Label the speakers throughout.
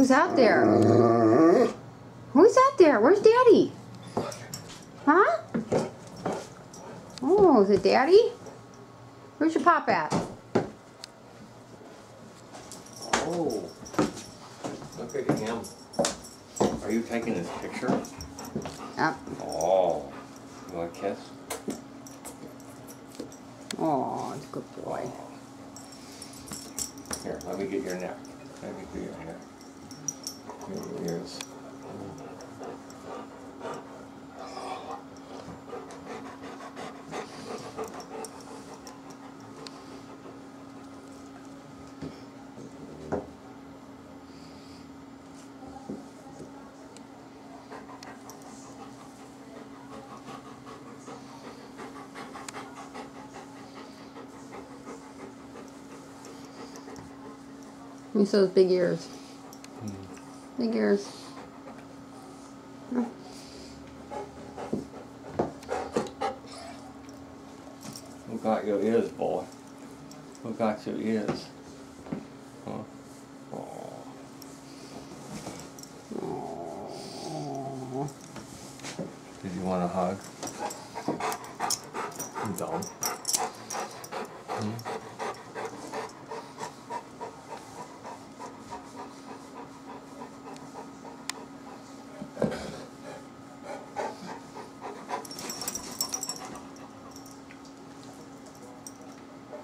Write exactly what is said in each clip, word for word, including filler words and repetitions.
Speaker 1: Who's out there? Who's out there? Where's Daddy? Huh? Oh, is it Daddy? Where's your pop at?
Speaker 2: Oh, look at him. Are you taking his picture?
Speaker 1: Yep.
Speaker 2: Oh, you want a kiss?
Speaker 1: Oh, it's a good boy.
Speaker 2: Here, let me get your neck. Let me get your neck. Your ears.
Speaker 1: Let me see those big ears.
Speaker 2: Hmm.
Speaker 1: Big ears. Oh.
Speaker 2: Who got your ears, boy? Who got your ears? Huh? Oh.
Speaker 1: Oh.
Speaker 2: Did you want a hug? You don't. Hmm?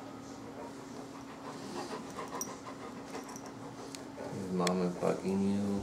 Speaker 2: Is Mama bugging you?